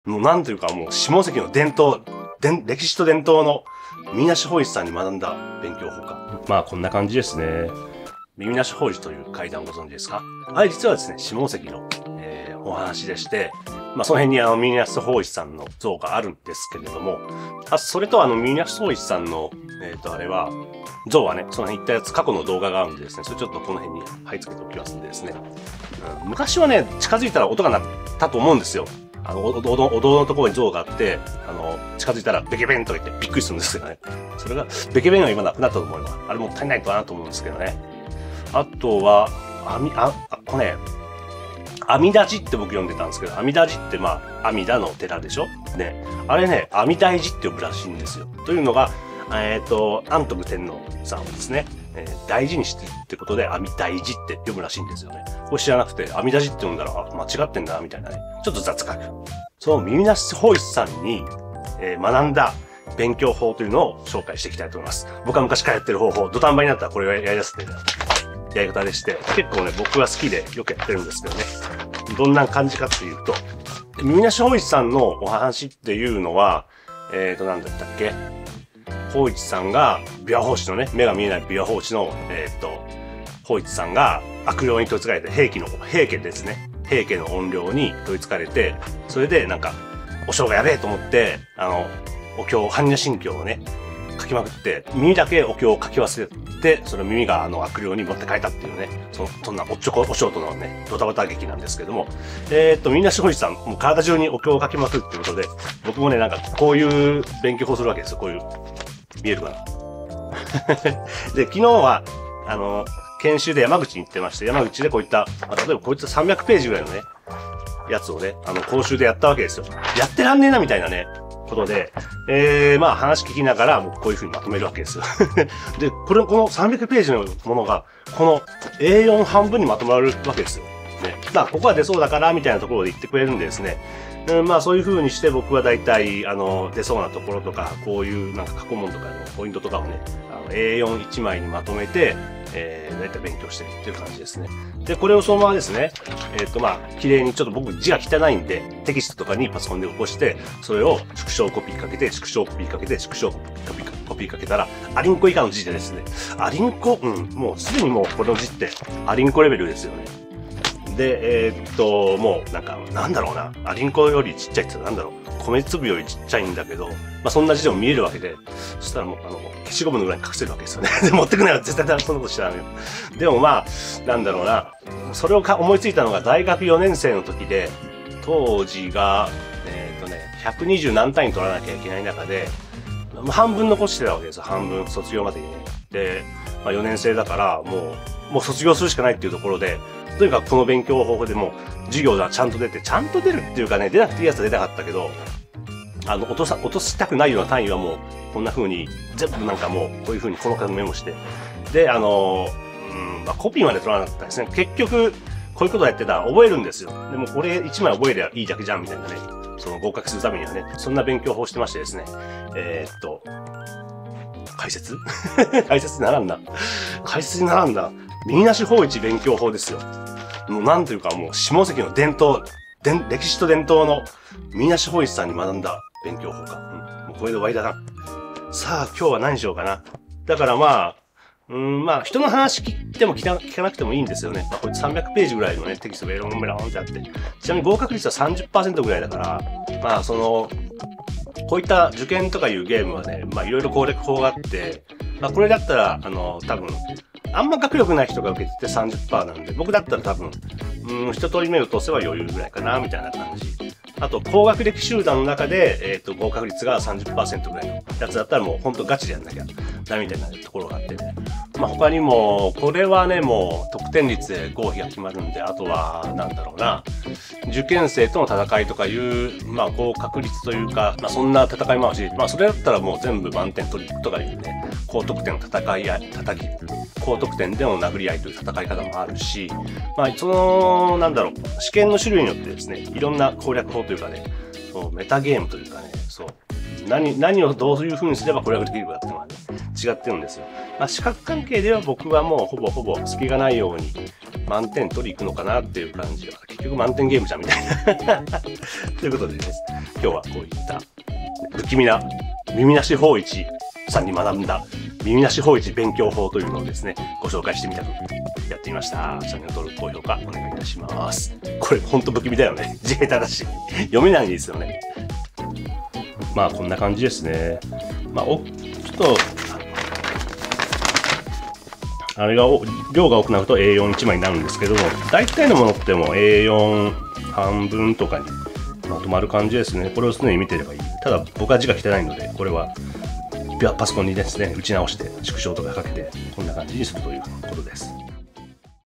もうなんというかもう下関の歴史と伝統の耳なし法一さんに学んだ勉強法か。まあこんな感じですね。耳なし法一という階段をご存知ですか？はい、実はですね、下関の、お話でして、まあその辺に耳なし法一さんの像があるんですけれども、それと耳なし法一さんの、あれは、像はね、その辺行ったやつ、過去の動画があるんでですね、それちょっとこの辺に貼り付けておきますんでですね。昔はね、近づいたら音が鳴ったと思うんですよ。お堂のところに像があって、近づいたらベケベンと言ってびっくりするんですけどね。それが、ベケベンは今なくなったと思います。あれもったいないかなと思うんですけどね。あとは、これね、阿弥陀寺って僕読んでたんですけど、阿弥陀寺ってまあ、阿弥陀の寺でしょね。あれね、阿弥陀寺って呼ぶらしいんですよ。というのが、安徳天皇さんをですね、大事にしてるってことで、阿弥陀寺って読むらしいんですよね。これ知らなくて、阿弥陀寺って読んだら、間違ってんだな、みたいなね。ちょっと雑学。その耳なし法一さんに、学んだ勉強法というのを紹介していきたいと思います。僕は昔からやってる方法、土壇場になったらこれをやりやすくて、やり方でして、結構ね、僕は好きでよくやってるんですけどね。どんな感じかっていうと、耳なし法一さんのお話っていうのは、なんだったっけ？法一さんが、琵琶法師のね、目が見えない琵琶法師の、法一さんが悪霊に取り憑かれて、平家ですね。平家の怨霊に取り憑かれて、それでなんか、お正がやべえと思って、お経、般若心経をね、書きまくって、耳だけお経を書き忘れて、その耳が悪霊に持って帰ったっていうね、そんなお正とのね、ドタバタ劇なんですけども、みんなしほいさん、もう体中にお経を書きまくるっていうことで、僕もね、なんかこういう勉強法するわけですよ、こういう。見えるかなで、昨日は、研修で山口に行ってまして、山口でこういった、例えばこいつ300ページぐらいのね、やつをね、講習でやったわけですよ。やってらんねえなみたいなね、ことで、まあ話聞きながら、もうこういう風にまとめるわけですよ。で、この300ページのものが、この A4 半分にまとまるわけですよ。ね。まあ、ここは出そうだから、みたいなところで言ってくれるんでですね。まあそういう風にして僕は大体、出そうなところとか、こういうなんか過去問とかのポイントとかをね、A41 枚にまとめて、大体勉強してるっていう感じですね。で、これをそのままですね、まあ、綺麗にちょっと僕字が汚いんで、テキストとかにパソコンで起こして、それを縮小コピーかけて、縮小コピーかけて、縮小コピーかけたら、アリンコ以下の字でですね、アリンコ、もうすでにもうこの字って、アリンコレベルですよね。で、もうなんか、なんだろうな、アリンコよりちっちゃいってなんだろう、米粒よりちっちゃいんだけど、まあそんな字でも見えるわけで、そしたらもう消しゴムの裏に隠せるわけですよね。で、持ってくなよ、絶対そんなことしちゃダメよ。でもまあ、なんだろうな、それを思いついたのが大学4年生の時で、当時が、120何単位取らなきゃいけない中で、半分残してたわけですよ、半分、卒業までにね。で、まあ4年生だから、もう卒業するしかないっていうところで、とにかくこの勉強方法でも、授業がちゃんと出て、ちゃんと出るっていうかね、出なくていいやつは出なかったけど、落としたくないような単位はもう、こんな風に、全部なんかもう、こういう風に細かくメモして。で、まあ、コピーまで取らなかったですね。結局、こういうことやってたら覚えるんですよ。でもこれ1枚覚えりゃいいだけじゃん、みたいなね。その合格するためにはね、そんな勉強法してましてですね。解説解説にならんな。解説にならんな。耳なし法一勉強法ですよ。もうなんというかもう下関の歴史と伝統の耳なし法一さんに学んだ勉強法か。もうこれで終わりだな。さあ今日は何しようかな。だからまあ人の話聞いても聞かなくてもいいんですよね。まあこいつ300ページぐらいのね、テキストがベロンベロンってあって。ちなみに合格率は 30% ぐらいだから、まあこういった受験とかいうゲームはね、まあいろいろ攻略法があって、まあこれだったら、多分、あんま学力ない人が受けてて 30% なんで、僕だったら多分、一通り目を通せば余裕ぐらいかな、みたいな感じ。あと、高学歴集団の中で、合格率が 30% ぐらいのやつだったらもうほんとガチでやんなきゃダメみたいなところがあってね。まあ他にも、これはね、もう得点率で合否が決まるんで、あとは、なんだろうな、受験生との戦いとかいう、まあ合格率というか、まあそんな戦いもあるし、まあそれだったらもう全部満点取りとかいうね、高得点の高得点での殴り合いという戦い方もあるし、まあなんだろう、試験の種類によってですね、いろんな攻略法というかね、メタゲームというかね、何をどういう風にすれば攻略できるかっていうのはね、違ってるんですよ。まあ、視覚関係では僕はもうほぼ隙がないように、 満点取り行くのかなっていう感じが、結局満点ゲームじゃんみたいな。ということでです、今日はこういった不気味な耳なし法一さんに学んだ耳なし法一勉強法というのをですね、ご紹介してみたくやってみました。チャンネル登録、高評価お願いいたします。これほんと不気味だよね。字下手だし。読めないんですよね。まあこんな感じですね。まあちょっと、あれが量が多くなると A41 枚になるんですけども、大体のものっても A4 半分とかにまとまる感じですね。これを常に見てればいい。ただ僕は字が汚いので、これはパソコンにですね、打ち直して縮小とかかけてこんな感じにするということです。